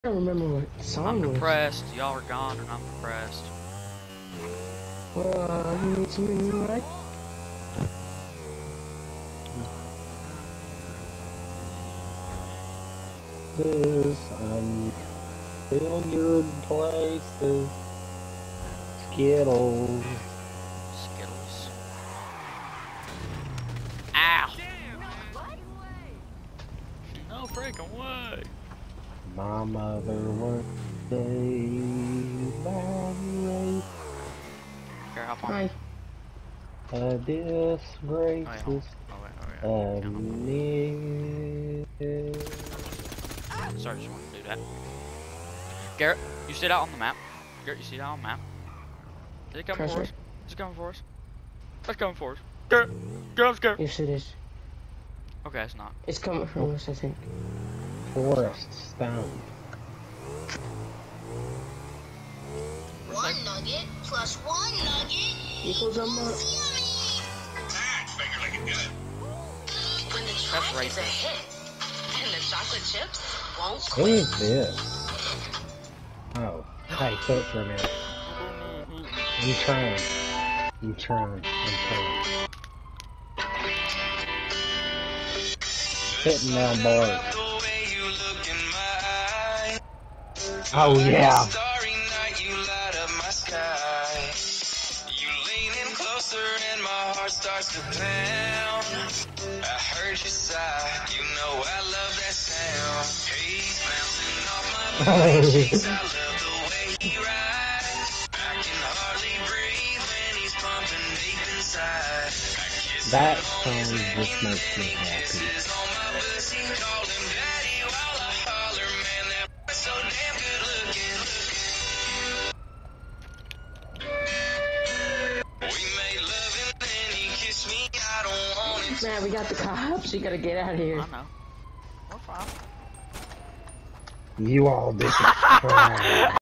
I don't remember what song I'm was. depressed. Y'all are gone and I'm depressed. Well, you need some new light? Billiard places, Skittles. Skittles. Ow! No freaking way! My mother one day married Here, hop on. Hi. a disgrace Oh, wait. Sorry, just wanted to do that. Garrett, you see that on the map? Garrett, you see that on the map? Is it coming for us? Is it coming for us? It's coming for us. Garrett! Garrett, Garrett! Yes, it is. Okay, it's not. It's coming from us, I think. Forest Stone. One nugget plus one nugget Equals a month. yummy. That's finger looking good. When the track is a hit and the chocolate chips won't Who quit. is this? Oh, hey, quit for a minute. I'm trying. Sitting down, boy. Oh, yeah. Starts to pound. I heard your sigh. You know I love that sound. He's bouncing off my cheeks. I love the way he rides. I can hardly breathe when he's pumping deep inside. That song just makes me happy. On my pussy, call him daddy while I holler. Man, that boy's so damn good looking. We made love and then he kissed me. I don't want it. Man, we got the cops. You gotta get out of here. I know. We're fine. You all did.